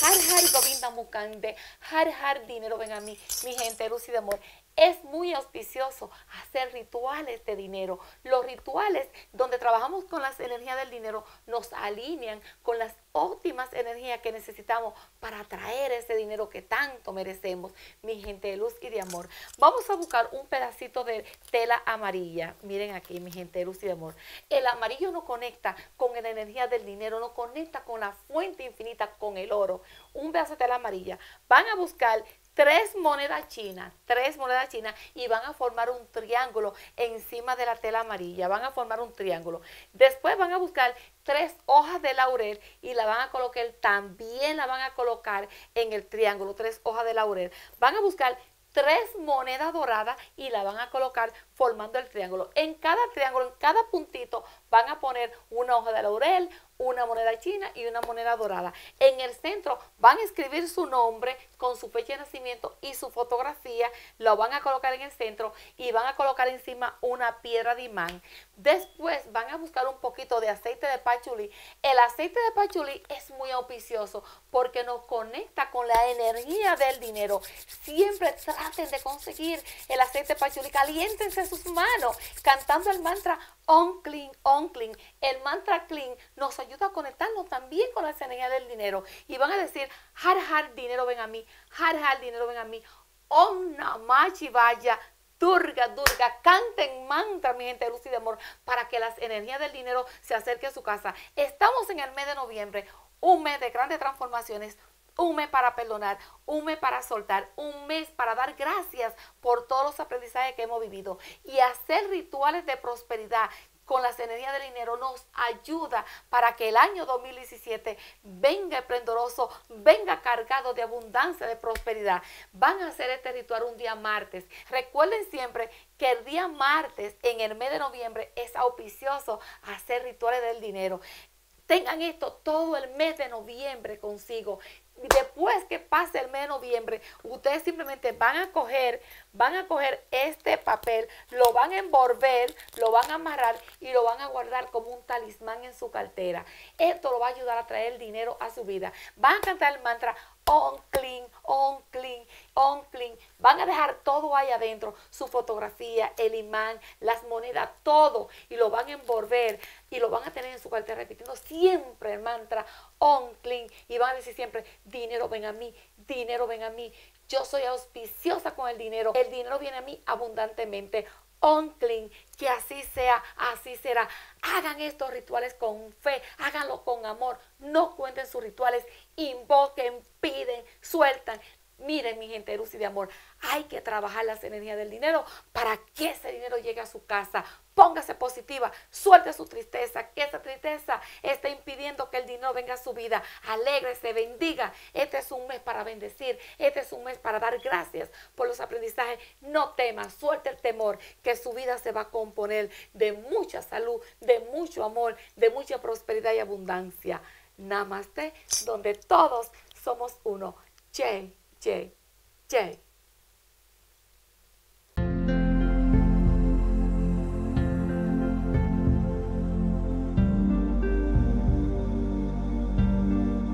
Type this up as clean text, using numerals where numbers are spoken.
Har Har Govinda Mukande, Har Har dinero ven a mí, mi gente, luz y de amor. Es muy auspicioso hacer rituales de dinero. Los rituales donde trabajamos con las energías del dinero nos alinean con las óptimas energías que necesitamos para atraer ese dinero que tanto merecemos, mi gente de luz y de amor. Vamos a buscar un pedacito de tela amarilla. Miren aquí, mi gente de luz y de amor. El amarillo nos conecta con la energía del dinero, nos conecta con la fuente infinita, con el oro. Un pedazo de tela amarilla. Van a buscar tres monedas chinas y van a formar un triángulo encima de la tela amarilla, van a formar un triángulo. Después van a buscar tres hojas de laurel y la van a colocar, también la van a colocar en el triángulo, tres hojas de laurel. Van a buscar tres monedas doradas y la van a colocar formando el triángulo. En cada triángulo, en cada puntito, van a poner una hoja de laurel, una moneda china y una moneda dorada. En el centro van a escribir su nombre con su fecha de nacimiento y su fotografía, lo van a colocar en el centro y van a colocar encima una piedra de imán. Después van a buscar un poquito de aceite de pachulí. El aceite de pachulí es muy auspicioso porque nos conecta con la energía del dinero. Siempre traten de conseguir el aceite de pachulí, caliéntense sus manos cantando el mantra On Clean, On Clean. El mantra Clean nos ayuda a conectarnos también con la energía del dinero. Y van a decir, Har Har, dinero ven a mí, Har Har, dinero ven a mí, Om Namah Shivaya, Durga, Durga. Canten mantra, mi gente de luz y de amor, para que las energías del dinero se acerquen a su casa. Estamos en el mes de noviembre, un mes de grandes transformaciones, un mes para perdonar, un mes para soltar, un mes para dar gracias por todos los aprendizajes que hemos vivido. Y hacer rituales de prosperidad con las energías del dinero nos ayuda para que el año 2017 venga esplendoroso, venga cargado de abundancia, de prosperidad. Van a hacer este ritual un día martes. Recuerden siempre que el día martes en el mes de noviembre es auspicioso hacer rituales del dinero. Tengan esto todo el mes de noviembre consigo. Después que pase el mes de noviembre, ustedes simplemente van a coger este papel, lo van a envolver, lo van a amarrar y lo van a guardar como un talismán en su cartera. Esto lo va a ayudar a traer dinero a su vida. Van a cantar el mantra On Clean, On Clean, On Clean. Van a dejar todo ahí adentro, su fotografía, el imán, las monedas, todo, y lo van a envolver y lo van a tener en su cartera repitiendo siempre el mantra On Clean y van a decir siempre, dinero ven a mí, dinero ven a mí. Yo soy auspiciosa con el dinero viene a mí abundantemente. On Clean, que así sea, así será. Hagan estos rituales con fe, háganlo con amor, no cuenten sus rituales, invoquen, piden, sueltan. Miren, mi gente de luz y de amor, hay que trabajar las energías del dinero para que ese dinero llegue a su casa. Póngase positiva, suelte su tristeza, que esa tristeza está impidiendo que el dinero venga a su vida. Alégrese, bendiga. Este es un mes para bendecir, este es un mes para dar gracias por los aprendizajes. No tema, suelte el temor, que su vida se va a componer de mucha salud, de mucho amor, de mucha prosperidad y abundancia. Namaste, donde todos somos uno. Jai, Jai, Jai.